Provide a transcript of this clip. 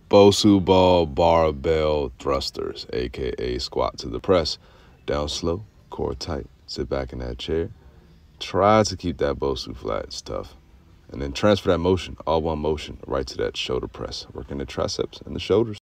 Bosu ball barbell thrusters, aka squat to the press. Down slow, core tight, sit back in that chair. Try to keep that Bosu flat, it's tough. And then transfer that motion, all one motion, right to that shoulder press, working the triceps and the shoulders.